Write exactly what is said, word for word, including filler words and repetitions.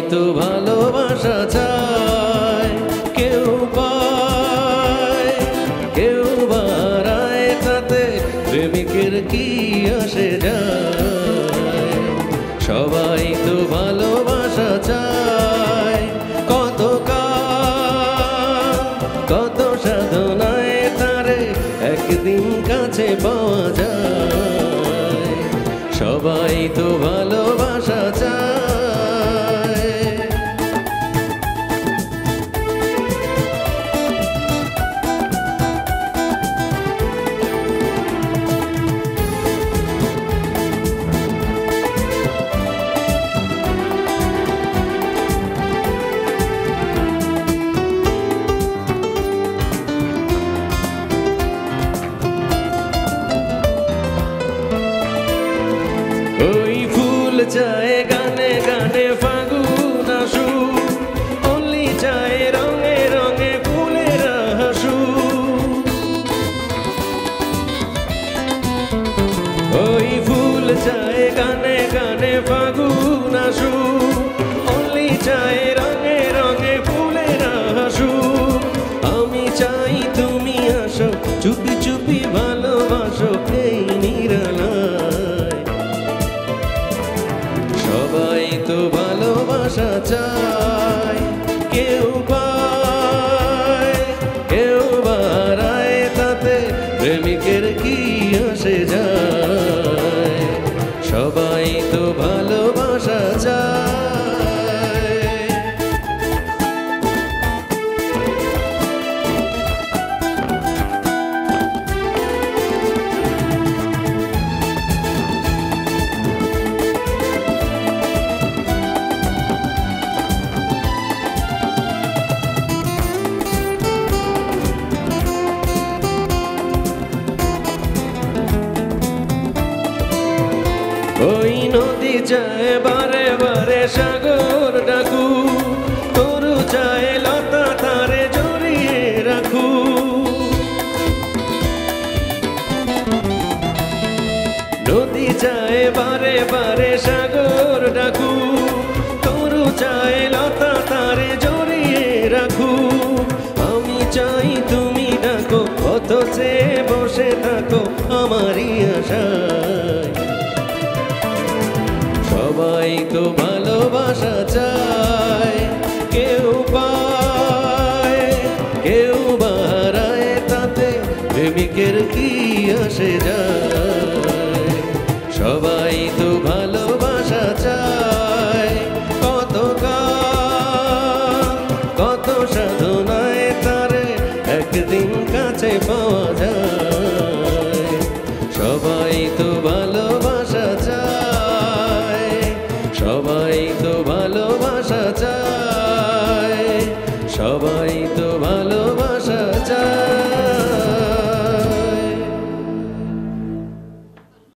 তো ভালোবাসা চায়, কেউ পায় কেউ বাড়ায়, তাতে প্রেমিকের কি আসে যায়। সবাই তো ভালোবাসা চায়, কত কাল কত সাধনায় তারে একদিন কাছে পাওয়া যায়। সবাই তো ভালোবাসা চায়। ওই ফুল চায় গানে গানে ফাগুন আসু, অলি চায় রঙে রঙে ফুলের হাসু। ওই ফুল চায় গানে গানে ফাগুন আসু, অলি চায় রঙে রঙে ফুলের হাসু। আমি চাই তুমি আসো, চুপি চুপি ভালোবাসো এই নিরালায়। সবাই তো ভালোবাসা চায়, কেউ পায় কেউ বাড়ায়, তাতে প্রেমিকের কি আসে যায়। সবাই তো ভালোবাসা চায়। ওই নদী চায় বারে বারে সাগর ডাকু, তরু চায় লতা তারে জড়িয়ে রাখু। নদী চায় বারে বারে সাগর ডাকু, তরু চায় লতা তারে জড়িয়ে রাখু। আমি চাই তুমি ডাকো, কত চেয়ে বসে থাকো আমারই আশায়। সবাই তো ভালোবাসা চায়, কেউ পায় কেউ বাড়ায়, তাতে প্রেমিকের কি আসে যায়।